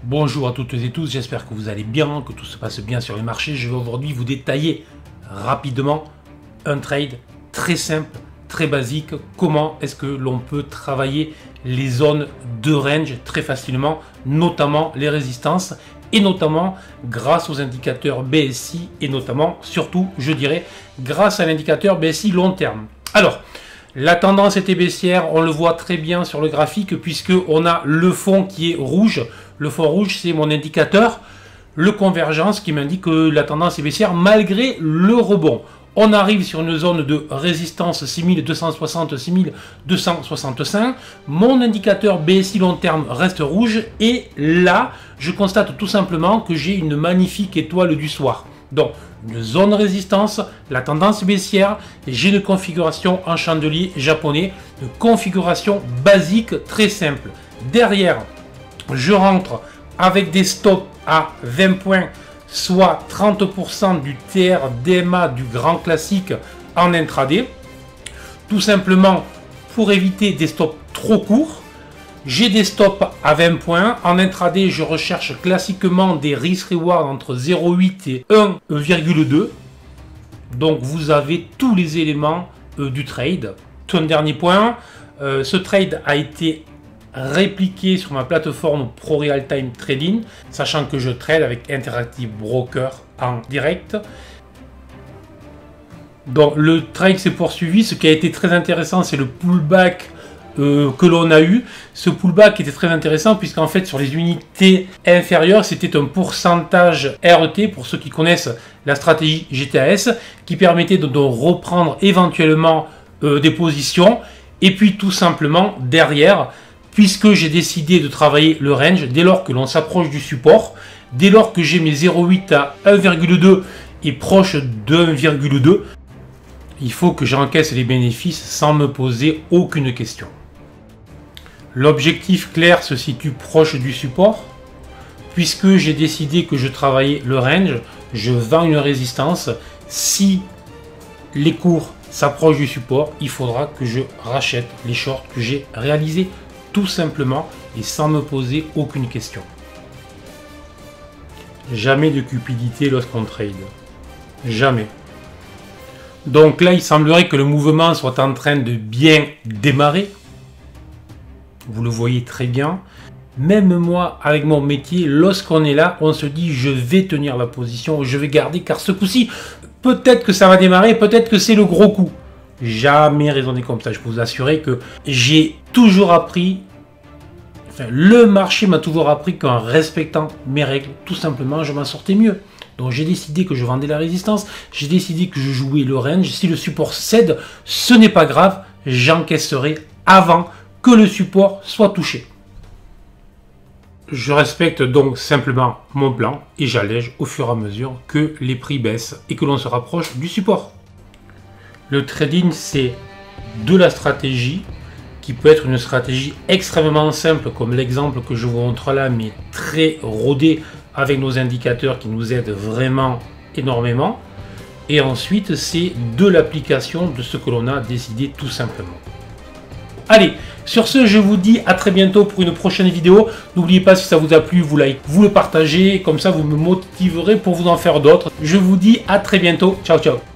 Bonjour à toutes et tous, j'espère que vous allez bien, que tout se passe bien sur les marchés. Je vais aujourd'hui vous détailler rapidement un trade très simple, très basique. Comment est-ce que l'on peut travailler les zones de range très facilement, notamment les résistances, et notamment grâce aux indicateurs BSI, et notamment, surtout, je dirais, grâce à l'indicateur BSI long terme. Alors, la tendance était baissière, on le voit très bien sur le graphique puisque on a le fond qui est rouge. Le fond rouge, c'est mon indicateur, le convergence qui m'indique que la tendance est baissière malgré le rebond. On arrive sur une zone de résistance 6260-6265. Mon indicateur BSI long terme reste rouge et là, je constate tout simplement que j'ai une magnifique étoile du soir. Donc, une zone résistance, la tendance baissière, et j'ai une configuration en chandelier japonais, une configuration basique très simple. Derrière, je rentre avec des stops à 20 points, soit 30% du TR DMA du grand classique en intraday. Tout simplement pour éviter des stops trop courts. J'ai des stops à 20 points. En intraday, je recherche classiquement des risk-reward entre 0,8 et 1,2. Donc, vous avez tous les éléments du trade. Un dernier point, ce trade a été répliqué sur ma plateforme Pro Real Time Trading, sachant que je trade avec Interactive Broker en direct. Donc, le trade s'est poursuivi. Ce qui a été très intéressant, c'est le pullback que l'on a eu. Ce pullback était très intéressant puisqu'en fait sur les unités inférieures c'était un pourcentage RET pour ceux qui connaissent la stratégie GTAS qui permettait de reprendre éventuellement des positions, et puis tout simplement derrière, puisque j'ai décidé de travailler le range dès lors que l'on s'approche du support, dès lors que j'ai mes 0,8 à 1,2 et proche de 1,2, il faut que j'encaisse les bénéfices sans me poser aucune question. L'objectif clair se situe proche du support. Puisque j'ai décidé que je travaillais le range, je vends une résistance. Si les cours s'approchent du support, il faudra que je rachète les shorts que j'ai réalisés, tout simplement, et sans me poser aucune question. Jamais de cupidité lorsqu'on trade. Jamais. Donc là, il semblerait que le mouvement soit en train de bien démarrer. Vous le voyez très bien. Même moi, avec mon métier, lorsqu'on est là, on se dit je vais tenir la position, je vais garder, car ce coup-ci, peut-être que ça va démarrer, peut-être que c'est le gros coup. Jamais raisonné comme ça. Je peux vous assurer que j'ai toujours appris, enfin, le marché m'a toujours appris qu'en respectant mes règles, tout simplement, je m'en sortais mieux. Donc j'ai décidé que je vendais la résistance, j'ai décidé que je jouais le range. Si le support cède, ce n'est pas grave, j'encaisserai avant que le support soit touché. Je respecte donc simplement mon plan et j'allège au fur et à mesure que les prix baissent et que l'on se rapproche du support. Le trading, c'est de la stratégie qui peut être une stratégie extrêmement simple comme l'exemple que je vous montre là, mais très rodé avec nos indicateurs qui nous aident vraiment énormément. Et ensuite, c'est de l'application de ce que l'on a décidé tout simplement. Allez, sur ce, je vous dis à très bientôt pour une prochaine vidéo. N'oubliez pas, si ça vous a plu, vous likez, vous le partagez, comme ça vous me motiverez pour vous en faire d'autres. Je vous dis à très bientôt. Ciao, ciao.